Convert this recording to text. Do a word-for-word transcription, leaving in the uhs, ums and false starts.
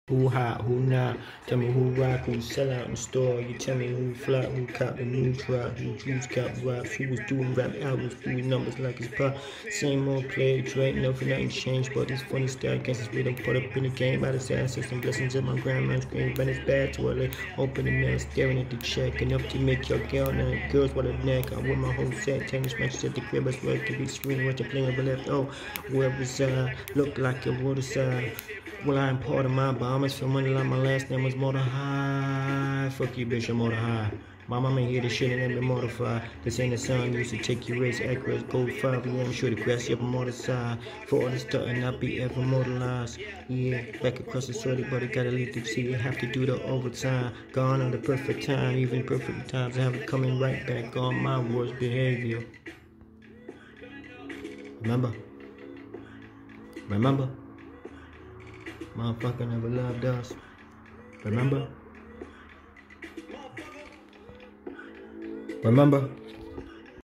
Who hot, who not? Tell me who rock, who sell out in the store. You tell me who flop, who cop the new drop, who juice cop raps, who was doing rap albums, who numbers like his pop. Same old play, trade, nothing, nothing changed, but this funny style against his rhythm. Put up in the game by his ancestors, blessings at my grandma's grave. But it's bad to her, open the mail, staring at the check. Enough to make your girl now. Girls with a neck, I wear my whole set. Tennis matches at the crib, I swear to be screen, what the playing ever left. Oh, where was I? Look like a waterside. Well, I'm part of my bombers for money like my last name was Motor High. Fuck you, bitch, I'm Motor High. My mama hear this shit and then be mortified. This ain't the sound used to take your race, accurate, gold five. Yeah, I'm sure to grass you up on the side. For all this stuff and not be ever mortalized. Yeah, back across the sorty, but I gotta leave the city. Have to do the overtime. Gone on the perfect time, even perfect times. I have it coming right back on my worst behavior. Remember? Remember? Motherfucker never loved us. Remember? Remember?